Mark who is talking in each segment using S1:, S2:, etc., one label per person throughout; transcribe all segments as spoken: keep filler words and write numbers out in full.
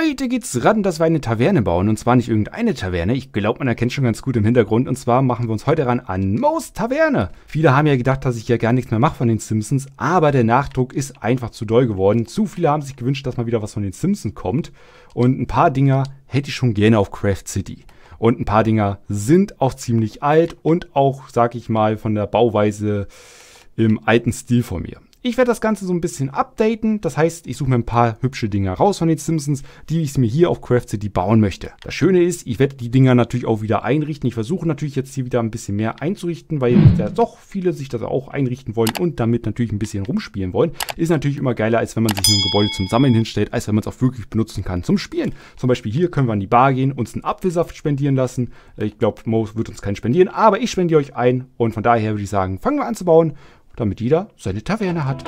S1: Heute geht's ran, dass wir eine Taverne bauen. Und zwar nicht irgendeine Taverne. Ich glaube, man erkennt schon ganz gut im Hintergrund. Und zwar machen wir uns heute ran an Mo's Taverne. Viele haben ja gedacht, dass ich ja gar nichts mehr mache von den Simpsons. Aber der Nachdruck ist einfach zu doll geworden. Zu viele haben sich gewünscht, dass mal wieder was von den Simpsons kommt. Und ein paar Dinger hätte ich schon gerne auf Craft City. Und ein paar Dinger sind auch ziemlich alt und auch, sag ich mal, von der Bauweise im alten Stil von mir. Ich werde das Ganze so ein bisschen updaten, das heißt, ich suche mir ein paar hübsche Dinger raus von den Simpsons, die ich mir hier auf Craft City bauen möchte. Das Schöne ist, ich werde die Dinger natürlich auch wieder einrichten. Ich versuche natürlich jetzt hier wieder ein bisschen mehr einzurichten, weil ja doch viele sich das auch einrichten wollen und damit natürlich ein bisschen rumspielen wollen. Ist natürlich immer geiler, als wenn man sich nur ein Gebäude zum Sammeln hinstellt, als wenn man es auch wirklich benutzen kann zum Spielen. Zum Beispiel hier können wir an die Bar gehen, uns einen Apfelsaft spendieren lassen. Ich glaube, Mo wird uns keinen spendieren, aber ich spendiere euch ein und von daher würde ich sagen, fangen wir an zu bauen, damit jeder seine Taverne hat.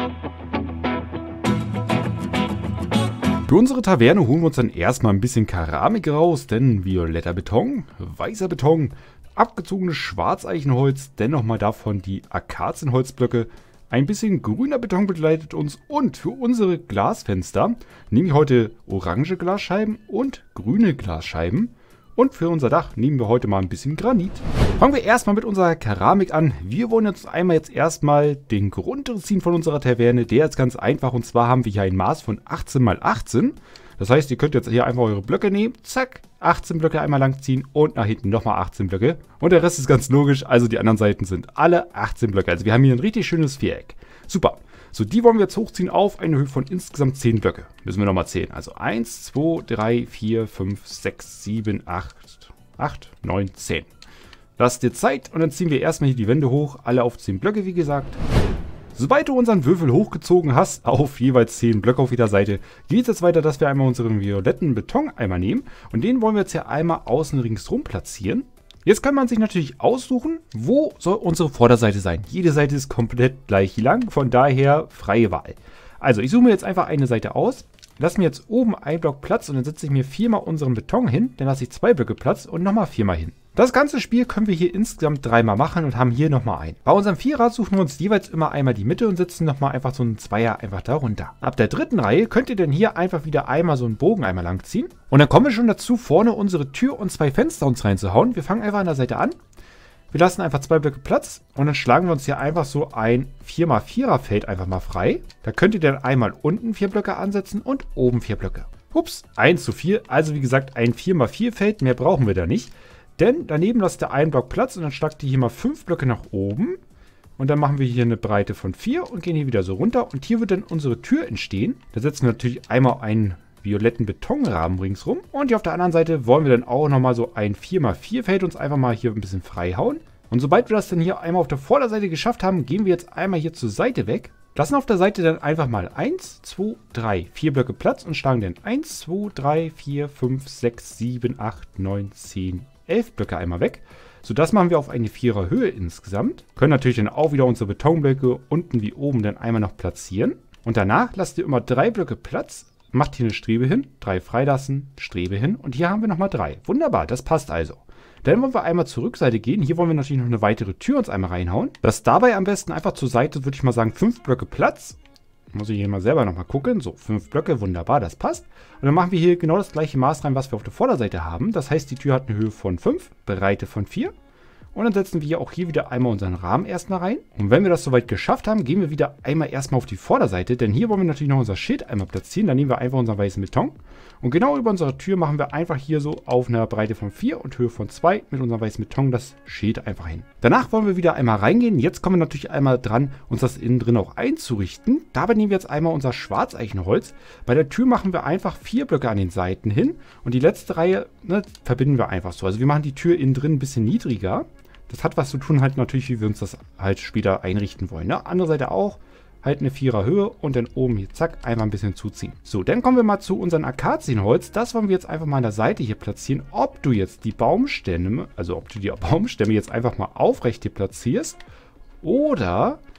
S1: Für unsere Taverne holen wir uns dann erstmal ein bisschen Keramik raus, denn violetter Beton, weißer Beton, abgezogenes Schwarzeichenholz, dann nochmal davon die Akazienholzblöcke, ein bisschen grüner Beton begleitet uns und für unsere Glasfenster nehme ich heute orange Glasscheiben und grüne Glasscheiben. Und für unser Dach nehmen wir heute mal ein bisschen Granit. Fangen wir erstmal mit unserer Keramik an. Wir wollen jetzt einmal jetzt erstmal den Grundriss ziehen von unserer Taverne. Der ist ganz einfach und zwar haben wir hier ein Maß von achtzehn mal achtzehn. Das heißt, ihr könnt jetzt hier einfach eure Blöcke nehmen, zack, achtzehn Blöcke einmal lang ziehen und nach hinten nochmal achtzehn Blöcke. Und der Rest ist ganz logisch, also die anderen Seiten sind alle achtzehn Blöcke. Also wir haben hier ein richtig schönes Viereck. Super. So, die wollen wir jetzt hochziehen auf eine Höhe von insgesamt zehn Blöcke. Müssen wir nochmal zählen. Also eins, zwei, drei, vier, fünf, sechs, sieben, acht, acht, neun, zehn. Lasst dir Zeit und dann ziehen wir erstmal hier die Wände hoch. Alle auf zehn Blöcke, wie gesagt. Sobald du unseren Würfel hochgezogen hast, auf jeweils zehn Blöcke auf jeder Seite, geht es jetzt weiter, dass wir einmal unseren violetten Beton einmal nehmen. Und den wollen wir jetzt hier einmal außen ringsrum platzieren. Jetzt kann man sich natürlich aussuchen, wo soll unsere Vorderseite sein. Jede Seite ist komplett gleich lang, von daher freie Wahl. Also ich suche mir jetzt einfach eine Seite aus, lasse mir jetzt oben einen Block Platz und dann setze ich mir viermal unseren Beton hin, dann lasse ich zwei Blöcke Platz und nochmal viermal hin. Das ganze Spiel können wir hier insgesamt dreimal machen und haben hier nochmal einen. Bei unserem Vierer suchen wir uns jeweils immer einmal die Mitte und setzen nochmal einfach so einen Zweier einfach darunter. Ab der dritten Reihe könnt ihr dann hier einfach wieder einmal so einen Bogen einmal lang ziehen. Und dann kommen wir schon dazu, vorne unsere Tür und zwei Fenster uns reinzuhauen. Wir fangen einfach an der Seite an. Wir lassen einfach zwei Blöcke Platz und dann schlagen wir uns hier einfach so ein vier mal vierer Feld einfach mal frei. Da könnt ihr dann einmal unten vier Blöcke ansetzen und oben vier Blöcke. Ups, eins zu viel. Also wie gesagt, ein vier mal vier Feld, mehr brauchen wir da nicht. Denn daneben lasst ihr einen Block Platz und dann schlagt ihr hier mal fünf Blöcke nach oben. Und dann machen wir hier eine Breite von vier und gehen hier wieder so runter. Und hier wird dann unsere Tür entstehen. Da setzen wir natürlich einmal einen violetten Betonrahmen ringsrum. Und hier auf der anderen Seite wollen wir dann auch nochmal so ein vier mal vier Feld uns einfach mal hier ein bisschen frei hauen. Und sobald wir das dann hier einmal auf der Vorderseite geschafft haben, gehen wir jetzt einmal hier zur Seite weg. Lassen auf der Seite dann einfach mal eins, zwei, drei, vier Blöcke Platz und schlagen dann eins, zwei, drei, vier, fünf, sechs, sieben, acht, neun, zehn, elf Blöcke einmal weg. So, das machen wir auf eine vierer Höhe insgesamt. Können natürlich dann auch wieder unsere Betonblöcke unten wie oben dann einmal noch platzieren. Und danach lasst ihr immer drei Blöcke Platz. Macht hier eine Strebe hin, drei freilassen, Strebe hin und hier haben wir nochmal drei. Wunderbar, das passt also. Dann wollen wir einmal zur Rückseite gehen. Hier wollen wir natürlich noch eine weitere Tür uns einmal reinhauen. Das dabei am besten einfach zur Seite, würde ich mal sagen, fünf Blöcke Platz. Muss ich hier mal selber nochmal gucken. So, fünf Blöcke, wunderbar, das passt. Und dann machen wir hier genau das gleiche Maß rein, was wir auf der Vorderseite haben. Das heißt, die Tür hat eine Höhe von fünf, Breite von vier. Und dann setzen wir auch hier wieder einmal unseren Rahmen erstmal rein. Und wenn wir das soweit geschafft haben, gehen wir wieder einmal erstmal auf die Vorderseite. Denn hier wollen wir natürlich noch unser Schild einmal platzieren. Dann nehmen wir einfach unseren weißen Beton. Und genau über unserer Tür machen wir einfach hier so auf einer Breite von vier und Höhe von zwei mit unserem weißen Beton das Schild einfach hin. Danach wollen wir wieder einmal reingehen. Jetzt kommen wir natürlich einmal dran, uns das innen drin auch einzurichten. Dabei nehmen wir jetzt einmal unser Schwarzeichenholz. Bei der Tür machen wir einfach vier Blöcke an den Seiten hin. Und die letzte Reihe, ne, verbinden wir einfach so. Also wir machen die Tür innen drin ein bisschen niedriger. Das hat was zu tun halt natürlich, wie wir uns das halt später einrichten wollen. Ne? Andere Seite auch, halt eine vierer Höhe und dann oben hier, zack, einmal ein bisschen zuziehen. So, dann kommen wir mal zu unserem Akazienholz. Das wollen wir jetzt einfach mal an der Seite hier platzieren. Ob du jetzt die Baumstämme, also ob du die Baumstämme jetzt einfach mal aufrecht hier platzierst oder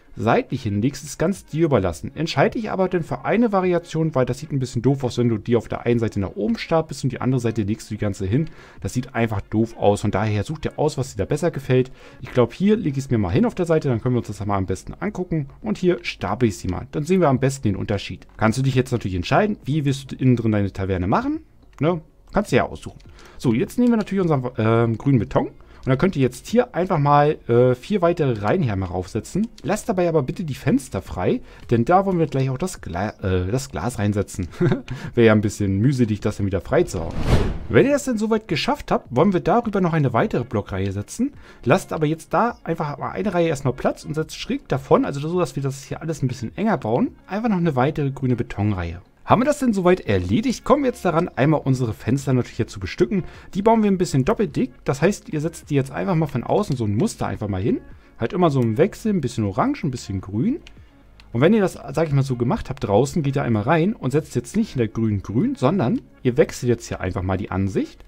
S1: seitlich hinlegst, ist ganz dir überlassen. Entscheide dich aber denn für eine Variation, weil das sieht ein bisschen doof aus, wenn du die auf der einen Seite nach oben stapelst und die andere Seite legst du die ganze hin. Das sieht einfach doof aus. Von daher such dir aus, was dir da besser gefällt. Ich glaube, hier lege ich es mir mal hin auf der Seite, dann können wir uns das mal am besten angucken. Und hier stapel ich sie mal. Dann sehen wir am besten den Unterschied. Kannst du dich jetzt natürlich entscheiden, wie willst du innen drin deine Taverne machen? Ne? Kannst du ja aussuchen. So, jetzt nehmen wir natürlich unseren äh, grünen Beton. Und dann könnt ihr jetzt hier einfach mal äh, vier weitere Reihen hier mal raufsetzen. Lasst dabei aber bitte die Fenster frei, denn da wollen wir gleich auch das, Gla äh, das Glas reinsetzen. Wäre ja ein bisschen mühselig, das dann wieder frei zu hauen. Wenn ihr das denn soweit geschafft habt, wollen wir darüber noch eine weitere Blockreihe setzen. Lasst aber jetzt da einfach mal eine Reihe erstmal Platz und setzt schräg davon, also so, dass wir das hier alles ein bisschen enger bauen, einfach noch eine weitere grüne Betonreihe. Haben wir das denn soweit erledigt, kommen wir jetzt daran, einmal unsere Fenster natürlich hier zu bestücken. Die bauen wir ein bisschen doppelt dick, das heißt, ihr setzt die jetzt einfach mal von außen so ein Muster einfach mal hin. Halt immer so im Wechsel, ein bisschen orange, ein bisschen grün. Und wenn ihr das, sag ich mal, so gemacht habt draußen, geht ihr einmal rein und setzt jetzt nicht in der grün-grün, sondern ihr wechselt jetzt hier einfach mal die Ansicht.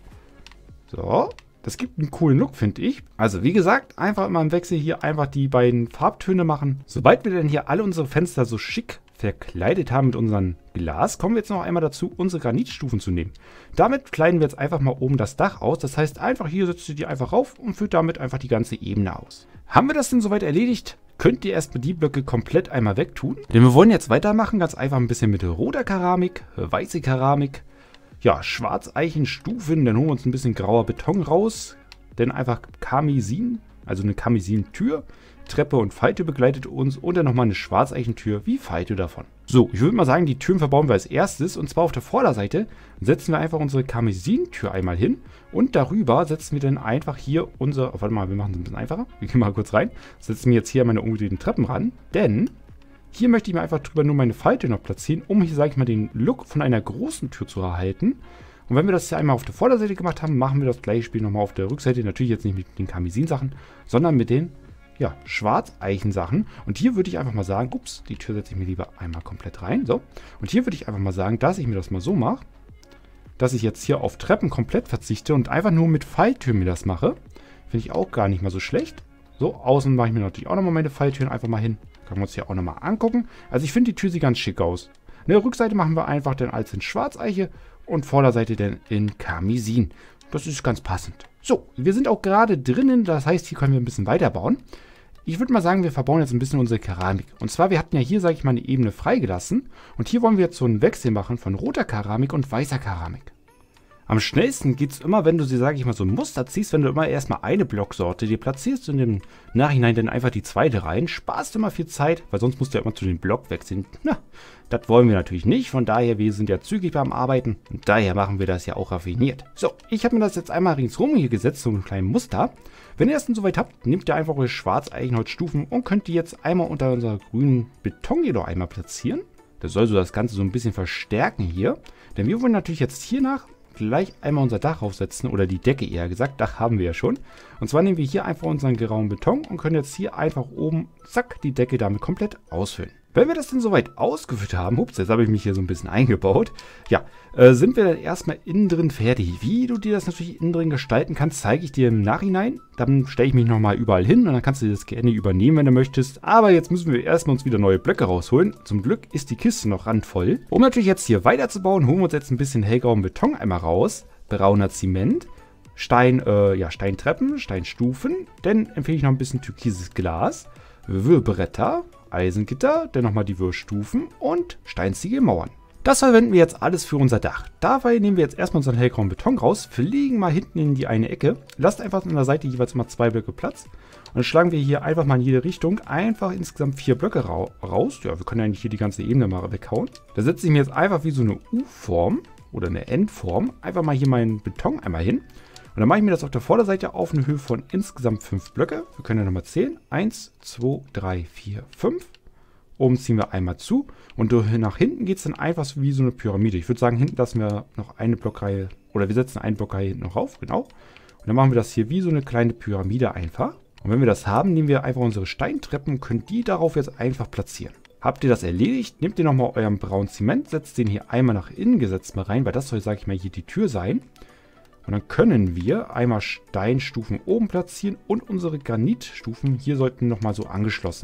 S1: So, das gibt einen coolen Look, finde ich. Also wie gesagt, einfach immer im Wechsel hier einfach die beiden Farbtöne machen. Sobald wir dann hier alle unsere Fenster so schick verkleidet haben mit unserem Glas, kommen wir jetzt noch einmal dazu, unsere Granitstufen zu nehmen. Damit kleiden wir jetzt einfach mal oben das Dach aus. Das heißt, einfach hier setzt ihr die einfach rauf und füllt damit einfach die ganze Ebene aus. Haben wir das denn soweit erledigt, könnt ihr erstmal die Blöcke komplett einmal wegtun. Denn wir wollen jetzt weitermachen, ganz einfach ein bisschen mit roter Keramik, weiße Keramik, ja, Schwarzeichenstufen, dann holen wir uns ein bisschen grauer Beton raus, dann einfach Karmesin, also eine Karmesin-Tür. Treppe und Falltür begleitet uns und dann nochmal eine Schwarzeichentür wie Falltür davon. So, ich würde mal sagen, die Türen verbauen wir als erstes und zwar auf der Vorderseite setzen wir einfach unsere Karmesin-Tür einmal hin und darüber setzen wir dann einfach hier unser, oh, warte mal, wir machen es ein bisschen einfacher, wir gehen mal kurz rein, setzen wir jetzt hier meine umgedrehten Treppen ran, denn hier möchte ich mir einfach drüber nur meine Falltür noch platzieren, um hier, sage ich mal, den Look von einer großen Tür zu erhalten. Und wenn wir das hier einmal auf der Vorderseite gemacht haben, machen wir das gleiche Spiel nochmal auf der Rückseite, natürlich jetzt nicht mit den Karmesin-Sachen, sondern mit den ja, Schwarzeichen-Sachen. Und hier würde ich einfach mal sagen, ups, die Tür setze ich mir lieber einmal komplett rein. So. Und hier würde ich einfach mal sagen, dass ich mir das mal so mache, dass ich jetzt hier auf Treppen komplett verzichte und einfach nur mit Falltüren mir das mache. Finde ich auch gar nicht mal so schlecht. So, außen mache ich mir natürlich auch nochmal meine Falltüren einfach mal hin. Können wir uns hier auch nochmal angucken. Also ich finde die Tür sieht ganz schick aus. Eine Rückseite machen wir einfach dann als in Schwarzeiche und Vorderseite dann in Karmesin. Das ist ganz passend. So, wir sind auch gerade drinnen, das heißt, hier können wir ein bisschen weiterbauen. Ich würde mal sagen, wir verbauen jetzt ein bisschen unsere Keramik. Und zwar, wir hatten ja hier, sage ich mal, eine Ebene freigelassen. Und hier wollen wir jetzt so einen Wechsel machen von roter Keramik und weißer Keramik. Am schnellsten geht es immer, wenn du sie, sage ich mal, so ein Muster ziehst, wenn du immer erstmal eine Blocksorte dir platzierst und im Nachhinein dann einfach die zweite rein. Sparst immer viel Zeit, weil sonst musst du ja immer zu den Block wechseln. Na, das wollen wir natürlich nicht. Von daher, wir sind ja zügig beim Arbeiten und daher machen wir das ja auch raffiniert. So, ich habe mir das jetzt einmal ringsrum hier gesetzt, so ein kleines Muster. Wenn ihr das dann soweit habt, nehmt ihr einfach eure Schwarzeichenholzstufen und könnt die jetzt einmal unter unserer grünen Beton jedoch einmal platzieren. Das soll so das Ganze so ein bisschen verstärken hier. Denn wir wollen natürlich jetzt hier nach gleich einmal unser Dach aufsetzen, oder die Decke eher gesagt, Dach haben wir ja schon. Und zwar nehmen wir hier einfach unseren grauen Beton und können jetzt hier einfach oben, zack, die Decke damit komplett ausfüllen. Wenn wir das dann soweit ausgefüllt haben, ups, jetzt habe ich mich hier so ein bisschen eingebaut, ja, äh, sind wir dann erstmal innen drin fertig. Wie du dir das natürlich innen drin gestalten kannst, zeige ich dir im Nachhinein. Dann stelle ich mich nochmal überall hin und dann kannst du das gerne übernehmen, wenn du möchtest. Aber jetzt müssen wir erstmal uns wieder neue Blöcke rausholen. Zum Glück ist die Kiste noch randvoll. Um natürlich jetzt hier weiterzubauen, holen wir uns jetzt ein bisschen hellgrauen Beton einmal raus, brauner Zement, Stein, äh, ja, Steintreppen, Steinstufen, dann empfehle ich noch ein bisschen türkises Glas, Würbretter, Eisengitter, dann nochmal die Würstufen und Steinziegelmauern. Das verwenden wir jetzt alles für unser Dach. Dabei nehmen wir jetzt erstmal unseren hellgrauen Beton raus, verlegen mal hinten in die eine Ecke, lasst einfach an der Seite jeweils mal zwei Blöcke Platz und dann schlagen wir hier einfach mal in jede Richtung einfach insgesamt vier Blöcke ra raus. Ja, wir können ja eigentlich hier die ganze Ebene mal weghauen. Da setze ich mir jetzt einfach wie so eine U-Form oder eine Endform einfach mal hier meinen Beton einmal hin. Und dann mache ich mir das auf der Vorderseite auf eine Höhe von insgesamt fünf Blöcke. Wir können ja nochmal zählen. eins, zwei, drei, vier, fünf. Oben ziehen wir einmal zu. Und nach hinten geht es dann einfach so wie so eine Pyramide. Ich würde sagen, hinten lassen wir noch eine Blockreihe, oder wir setzen eine Blockreihe hinten noch rauf, genau. Und dann machen wir das hier wie so eine kleine Pyramide einfach. Und wenn wir das haben, nehmen wir einfach unsere Steintreppen und können die darauf jetzt einfach platzieren. Habt ihr das erledigt, nehmt ihr nochmal euren braunen Zement, setzt den hier einmal nach innen gesetzt mal rein, weil das soll, sage ich mal, hier die Tür sein. Und dann können wir einmal Steinstufen oben platzieren und unsere Granitstufen hier sollten nochmal so angeschlossen werden.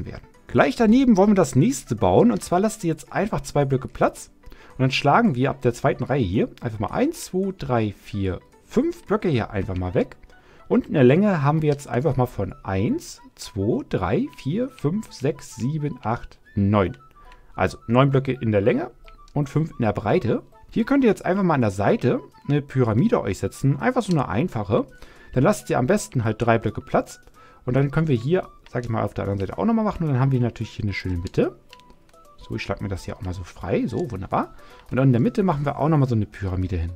S1: Gleich daneben wollen wir das nächste bauen. Und zwar lasst ihr jetzt einfach zwei Blöcke Platz. Und dann schlagen wir ab der zweiten Reihe hier einfach mal eins, zwei, drei, vier, fünf Blöcke hier einfach mal weg. Und in der Länge haben wir jetzt einfach mal von eins, zwei, drei, vier, fünf, sechs, sieben, acht, neun. Also neun Blöcke in der Länge und fünf in der Breite. Hier könnt ihr jetzt einfach mal an der Seite eine Pyramide euch setzen. Einfach so eine einfache. Dann lasst ihr am besten halt drei Blöcke Platz. Und dann können wir hier, sag ich mal, auf der anderen Seite auch nochmal machen. Und dann haben wir natürlich hier eine schöne Mitte. So, ich schlage mir das hier auch mal so frei. So, wunderbar. Und dann in der Mitte machen wir auch nochmal so eine Pyramide hin.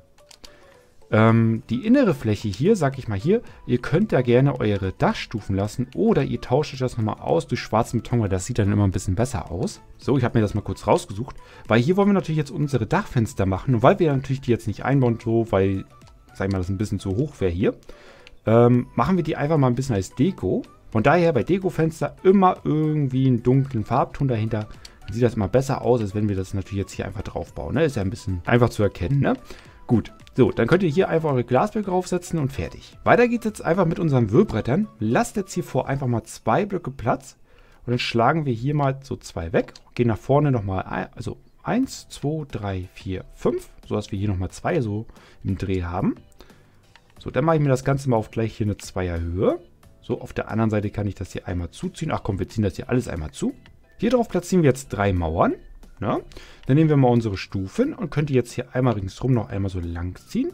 S1: Ähm, die innere Fläche hier, sag ich mal hier, ihr könnt da gerne eure Dachstufen lassen. Oder ihr tauscht euch das nochmal aus durch schwarzen Beton, weil das sieht dann immer ein bisschen besser aus. So, ich habe mir das mal kurz rausgesucht. Weil hier wollen wir natürlich jetzt unsere Dachfenster machen. Und weil wir natürlich die jetzt nicht einbauen, so, weil, sag ich mal, das ein bisschen zu hoch wäre hier. Ähm, machen wir die einfach mal ein bisschen als Deko. Von daher bei Dekofenster immer irgendwie einen dunklen Farbton dahinter. Dann sieht das immer besser aus, als wenn wir das natürlich jetzt hier einfach drauf bauen. Ne? Ist ja ein bisschen einfach zu erkennen. Ne? Gut, so, dann könnt ihr hier einfach eure Glasblöcke draufsetzen und fertig. Weiter geht es jetzt einfach mit unseren Wühlbrettern. Lasst jetzt hier vor einfach mal zwei Blöcke Platz. Und dann schlagen wir hier mal so zwei weg. Gehen nach vorne nochmal, ein, also eins, zwei, drei, vier, fünf. So dass wir hier nochmal zwei so im Dreh haben. So, dann mache ich mir das Ganze mal auf gleich hier eine Zweierhöhe. So, auf der anderen Seite kann ich das hier einmal zuziehen. Ach komm, wir ziehen das hier alles einmal zu. Hier drauf platzieren wir jetzt drei Mauern. Ja. Dann nehmen wir mal unsere Stufen und könnt ihr jetzt hier einmal ringsrum noch einmal so lang ziehen.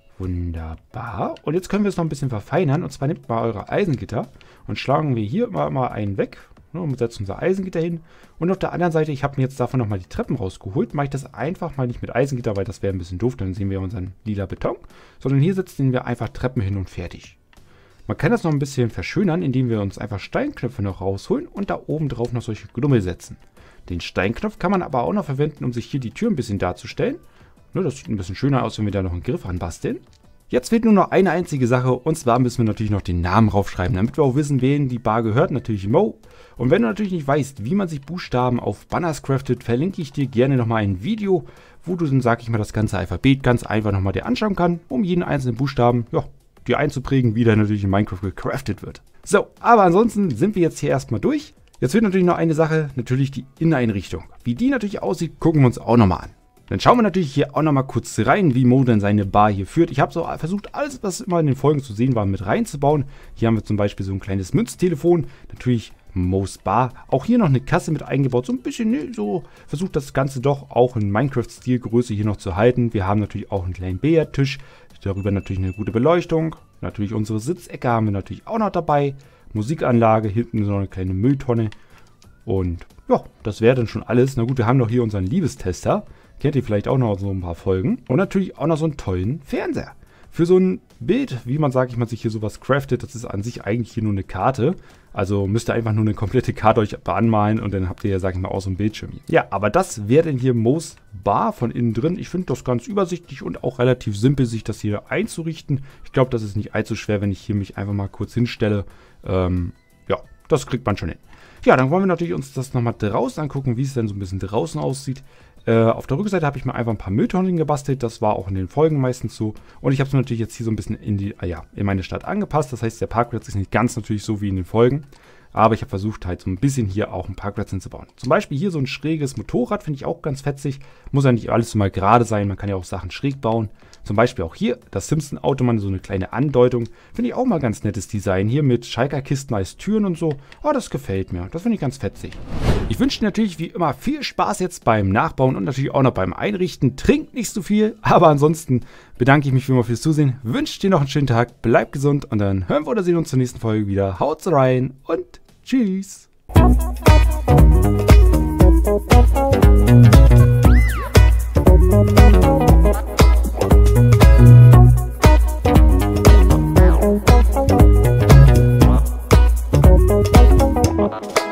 S1: Wunderbar. Und jetzt können wir es noch ein bisschen verfeinern. Und zwar nehmt mal eure Eisengitter und schlagen wir hier mal, mal einen weg. Ne, und setzen unser Eisengitter hin. Und auf der anderen Seite, ich habe mir jetzt davon nochmal die Treppen rausgeholt. Mache ich das einfach mal nicht mit Eisengitter, weil das wäre ein bisschen doof. Dann sehen wir unseren lila Beton. Sondern hier setzen wir einfach Treppen hin und fertig. Man kann das noch ein bisschen verschönern, indem wir uns einfach Steinknöpfe noch rausholen und da oben drauf noch solche Glummel setzen. Den Steinknopf kann man aber auch noch verwenden, um sich hier die Tür ein bisschen darzustellen. Ne, das sieht ein bisschen schöner aus, wenn wir da noch einen Griff anbasteln. Jetzt fehlt nur noch eine einzige Sache, und zwar müssen wir natürlich noch den Namen raufschreiben, damit wir auch wissen, wen die Bar gehört, natürlich Mo. Und wenn du natürlich nicht weißt, wie man sich Buchstaben auf Banners craftet, verlinke ich dir gerne nochmal ein Video, wo du dann, sag ich mal, das ganze Alphabet ganz einfach nochmal dir anschauen kannst, um jeden einzelnen Buchstaben, ja, dir einzuprägen, wie der natürlich in Minecraft gecraftet wird. So, aber ansonsten sind wir jetzt hier erstmal durch. Jetzt wird natürlich noch eine Sache, natürlich die Inneneinrichtung. Wie die natürlich aussieht, gucken wir uns auch nochmal an. Dann schauen wir natürlich hier auch nochmal kurz rein, wie Mo denn seine Bar hier führt. Ich habe so versucht, alles, was immer in den Folgen zu sehen war, mit reinzubauen. Hier haben wir zum Beispiel so ein kleines Münztelefon, natürlich Mo's Bar. Auch hier noch eine Kasse mit eingebaut, so ein bisschen, ne, so versucht das Ganze doch auch in Minecraft-Stilgröße hier noch zu halten. Wir haben natürlich auch einen kleinen Billardtisch, darüber natürlich eine gute Beleuchtung. Natürlich unsere Sitzecke haben wir natürlich auch noch dabei. Musikanlage, hinten so eine kleine Mülltonne. Und ja, das wäre dann schon alles. Na gut, wir haben noch hier unseren Liebestester. Kennt ihr vielleicht auch noch so ein paar Folgen. Und natürlich auch noch so einen tollen Fernseher. Für so ein Bild, wie man, sag ich mal, sich hier sowas craftet, das ist an sich eigentlich hier nur eine Karte. Also müsst ihr einfach nur eine komplette Karte euch anmalen und dann habt ihr ja, sag ich mal, auch so ein Bildschirm hier. Ja, aber das wäre denn hier Mo's Bar von innen drin. Ich finde das ganz übersichtlich und auch relativ simpel, sich das hier einzurichten. Ich glaube, das ist nicht allzu schwer, wenn ich hier mich einfach mal kurz hinstelle. Ähm, ja, das kriegt man schon hin. Ja, dann wollen wir natürlich uns das nochmal draußen angucken, wie es denn so ein bisschen draußen aussieht. Äh, auf der Rückseite habe ich mir einfach ein paar Mülltonnen gebastelt. Das war auch in den Folgen meistens so. Und ich habe es natürlich jetzt hier so ein bisschen in, die, ah ja, in meine Stadt angepasst. Das heißt, der Parkplatz ist nicht ganz natürlich so wie in den Folgen. Aber ich habe versucht, halt so ein bisschen hier auch einen Parkplatz hinzubauen. Zum Beispiel hier so ein schräges Motorrad finde ich auch ganz fetzig. Muss ja nicht alles mal gerade sein. Man kann ja auch Sachen schräg bauen. Zum Beispiel auch hier das Simpson-Auto, mal so eine kleine Andeutung. Finde ich auch mal ganz nettes Design. Hier mit Schalker-Kisten als Türen und so. Oh, das gefällt mir. Das finde ich ganz fetzig. Ich wünsche dir natürlich wie immer viel Spaß jetzt beim Nachbauen und natürlich auch noch beim Einrichten. Trinkt nicht so viel, aber ansonsten bedanke ich mich wie immer fürs Zusehen. Wünsche dir noch einen schönen Tag, bleib gesund und dann hören wir oder sehen uns zur nächsten Folge wieder. Haut rein und tschüss. Bye.